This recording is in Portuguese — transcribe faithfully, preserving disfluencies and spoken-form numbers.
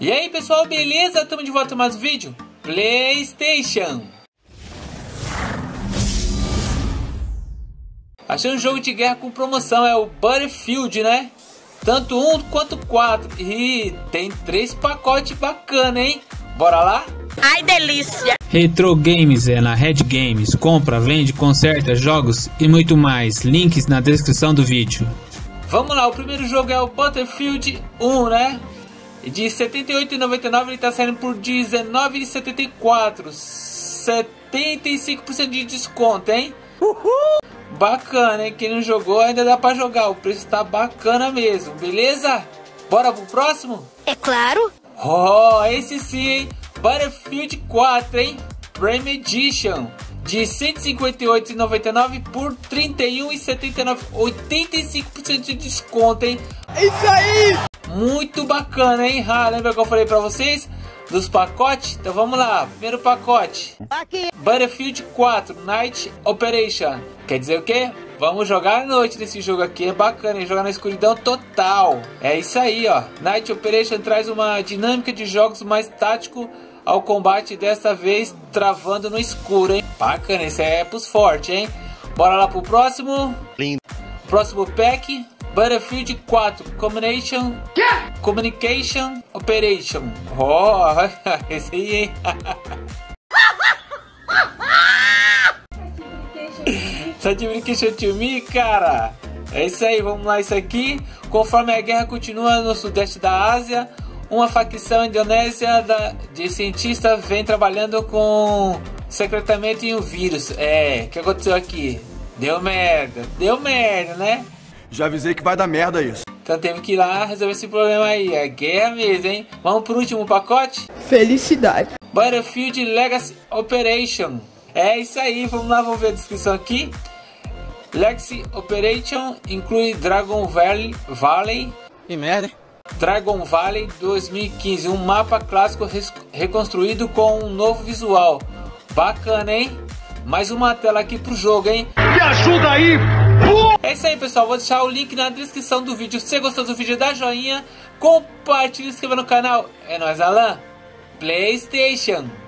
E aí pessoal, beleza? Estamos de volta mais um vídeo PlayStation. Achei um jogo de guerra com promoção, é o Battlefield, né? Tanto um quanto quatro. E tem três pacotes bacana, hein? Bora lá? Ai, delícia! Retro Games é na Red Games. Compra, vende, conserta, jogos e muito mais. Links na descrição do vídeo. Vamos lá, o primeiro jogo é o Battlefield um, né? De setenta e oito reais e noventa e nove centavos ele está saindo por dezenove reais e setenta e quatro centavos. setenta e cinco por cento de desconto, hein? Uhul! Bacana, hein? Quem não jogou ainda dá pra jogar. O preço tá bacana mesmo, beleza? Bora pro próximo? É claro! Oh, esse sim, hein? Battlefield quatro, hein? Prime Edition. De cento e cinquenta e oito reais e noventa e nove centavos por trinta e um reais e setenta e nove centavos. oitenta e cinco por cento de desconto, hein? É isso aí! Muito bacana, hein? Ah, lembra que eu falei pra vocês dos pacotes? Então vamos lá, primeiro pacote aqui. Battlefield quatro Night Operation. Quer dizer o quê? Vamos jogar à noite nesse jogo aqui, é bacana, hein? Jogar na escuridão total. É isso aí, ó. Night Operation traz uma dinâmica de jogos mais tático ao combate, dessa vez travando no escuro, hein? Bacana, esse é pros fortes, hein? Bora lá pro próximo. Lindo. Próximo pack, Battlefield quatro Combination yeah! Communication Operation. Oh, esse aí, hein? Certification to me, cara. É isso aí, vamos lá, isso aqui. Conforme a guerra continua no sudeste da Ásia, uma facção indonésia da, de cientistas vem trabalhando com secretamente em um vírus. É, o que aconteceu aqui? Deu merda, deu merda, né? Já avisei que vai dar merda isso. Então temos que ir lá resolver esse problema aí. É guerra mesmo, hein? Vamos pro último pacote? Felicidade. Battlefield Legacy Operation. É isso aí, vamos lá, vamos ver a descrição aqui. Legacy Operation inclui Dragon Valley, Valley. Que merda, hein? Dragon Valley dois mil e quinze, um mapa clássico reconstruído com um novo visual. Bacana, hein? Mais uma tela aqui pro jogo, hein? Me ajuda aí! É isso aí, pessoal. Vou deixar o link na descrição do vídeo. Se você gostou do vídeo, dá joinha, compartilha, se inscreva no canal. É nóis, Alan. PlayStation.